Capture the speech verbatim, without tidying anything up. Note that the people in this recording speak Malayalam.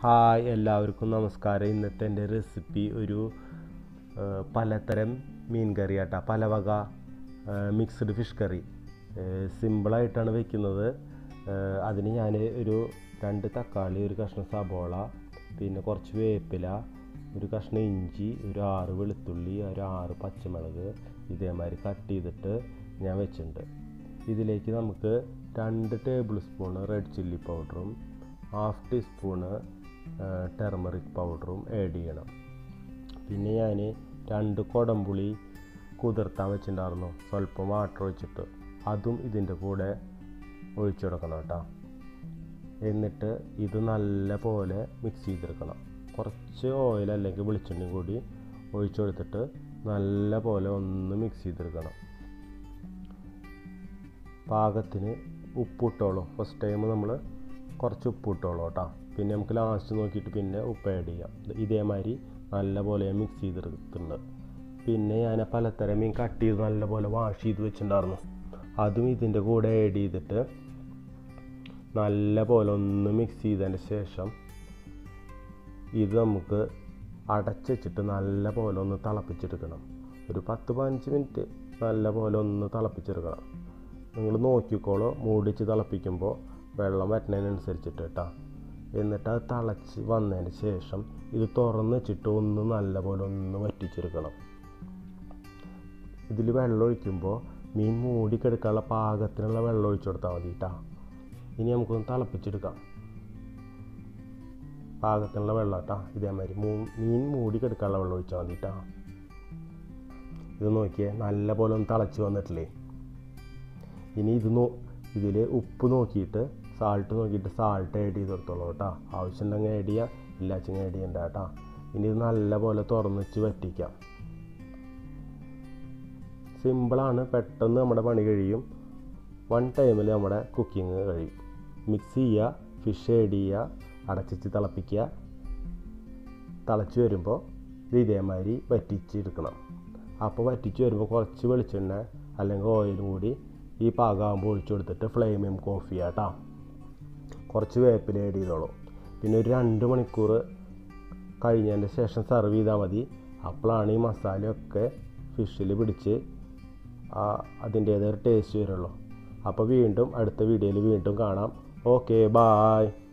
ഹായ്, എല്ലാവർക്കും നമസ്കാരം. ഇന്നത്തെ എൻ്റെ റെസിപ്പി ഒരു പലതരം മീൻ കറി ആട്ടാ, പല വക മിക്സ്ഡ് ഫിഷ് കറി. സിമ്പിളായിട്ടാണ് വെക്കുന്നത്. അതിന് ഞാൻ ഒരു രണ്ട് തക്കാളി, ഒരു കഷ്ണം സബോള, പിന്നെ കുറച്ച് വേപ്പില, ഒരു കഷ്ണം ഇഞ്ചി, ഒരു ആറ് വെളുത്തുള്ളി, ഒരു ആറ് പച്ചമുളക് ഇതേമാതിരി കട്ട് ചെയ്തിട്ട് ഞാൻ വെച്ചിട്ടുണ്ട്. ഇതിലേക്ക് നമുക്ക് രണ്ട് ടേബിൾ സ്പൂണ് റെഡ് ചില്ലി പൗഡറും ഹാഫ് ടീസ്പൂണ് ടെർമറിക് പൗഡറും ആഡ് ചെയ്യണം. പിന്നെ ഞാൻ രണ്ട് കുടംപുളി കുതിർത്താൻ വെച്ചിട്ടുണ്ടായിരുന്നു, സ്വല്പം വാട്ടർ ഒഴിച്ചിട്ട് അതും ഇതിൻ്റെ കൂടെ ഒഴിച്ചു കൊടുക്കണം കേട്ടോ. എന്നിട്ട് ഇത് നല്ല പോലെ മിക്സ് ചെയ്തെടുക്കണം. കുറച്ച് ഓയിൽ അല്ലെങ്കിൽ വെളിച്ചെണ്ണയും കൂടി ഒഴിച്ചു കൊടുത്തിട്ട് നല്ല പോലെ ഒന്ന് മിക്സ് ചെയ്തെടുക്കണം. പാകത്തിന് ഉപ്പിട്ടോളൂ. ഫസ്റ്റ് ടൈം നമ്മൾ കുറച്ച് ഉപ്പ് ഇട്ടോളൂ കേട്ടോ. പിന്നെ നമുക്ക് ലാസ്റ്റ് നോക്കിയിട്ട് പിന്നെ ഉപ്പ് ആഡ് ചെയ്യാം. ഇതേമാതിരി നല്ല പോലെ മിക്സ് ചെയ്തെടുത്തിട്ടുണ്ട്. പിന്നെ ഞാൻ പലതരം മീൻ കട്ട് ചെയ്ത് നല്ല പോലെ വാഷ് ചെയ്ത് വെച്ചിട്ടുണ്ടായിരുന്നു, അതും ഇതിൻ്റെ കൂടെ ആഡ് ചെയ്തിട്ട് നല്ല പോലെ ഒന്ന് മിക്സ് ചെയ്തതിന് ശേഷം ഇത് നമുക്ക് അടച്ച് വെച്ചിട്ട് നല്ല പോലെ ഒന്ന് തിളപ്പിച്ചെടുക്കണം. ഒരു പത്ത് പതിനഞ്ച് മിനിറ്റ് നല്ല പോലെ ഒന്ന് തിളപ്പിച്ചെടുക്കണം. നിങ്ങൾ നോക്കിക്കോളൂ, മൂടിച്ച് തിളപ്പിക്കുമ്പോൾ വെള്ളം വറ്റുന്നതിനനുസരിച്ചിട്ട് കേട്ടോ. എന്നിട്ട് അത് തിളച്ച് വന്നതിന് ശേഷം ഇത് തുറന്ന് വെച്ചിട്ട് ഒന്ന് നല്ല പോലെ ഒന്ന് വറ്റിച്ചെടുക്കണം. ഇതിൽ വെള്ളം ഒഴിക്കുമ്പോൾ മീൻ മൂടി കിടക്കാനുള്ള പാകത്തിനുള്ള വെള്ളം ഒഴിച്ചു കൊടുത്താൽ മതി കേട്ടോ. ഇനി നമുക്കൊന്ന് തിളപ്പിച്ചെടുക്കാം. പാകത്തിനുള്ള വെള്ളം കേട്ടോ. ഇതേമാതിരി മീൻ മൂടി കിടക്കാനുള്ള വെള്ളം ഒഴിച്ചാൽ മതി കേട്ടോ. ഇത് നോക്കിയേ, നല്ല പോലെ ഒന്ന് തിളച്ച് വന്നിട്ടില്ലേ. ഇനി ഇത് നോ ഇതിൽ ഉപ്പ് നോക്കിയിട്ട് സാൾട്ട് നോക്കിയിട്ട് സാൾട്ട് ആഡ് ചെയ്ത് കൊടുത്തോളൂ കേട്ടോ. ആവശ്യമുണ്ടെങ്കിൽ ആഡ് ചെയ്യുക, ഇല്ലാച്ചെങ്കിൽ ആഡ് ചെയ്യണ്ട കേട്ടോ. ഇനി ഇത് നല്ല പോലെ തുറന്ന് വെച്ച് വറ്റിക്കാം. സിമ്പിളാണ്, പെട്ടെന്ന് നമ്മുടെ പണി കഴിയും. വൺ ടൈമിൽ നമ്മുടെ കുക്കിങ് കഴിയും. മിക്സ് ചെയ്യുക, ഫിഷ് ആഡ് ചെയ്യുക, അടച്ചിച്ച് തിളപ്പിക്കുക. തിളച്ച് വരുമ്പോൾ ഇത് ഇതേമാതിരി വറ്റിച്ചെടുക്കണം. അപ്പോൾ വറ്റിച്ച് വരുമ്പോൾ കുറച്ച് വെളിച്ചെണ്ണ അല്ലെങ്കിൽ ഓയിലും കൂടി ഈ പാകമാകുമ്പോൾ ഒഴിച്ചു കൊടുത്തിട്ട് ഫ്ലെയിം ഓഫ് ചെയ്യുക കേട്ടോ. കുറച്ച് വേപ്പില ആഡ് ചെയ്തോളൂ. പിന്നെ ഒരു രണ്ട് മണിക്കൂർ കഴിഞ്ഞതിൻ്റെ ശേഷം സെർവ് ചെയ്താൽ മതി. അപ്പോഴാണ് ഈ മസാലയൊക്കെ ഫിഷിൽ പിടിച്ച് അതിൻ്റേതായ ടേസ്റ്റ് വരുള്ളൂ. അപ്പോൾ വീണ്ടും അടുത്ത വീഡിയോയിൽ വീണ്ടും കാണാം. Okay, bye.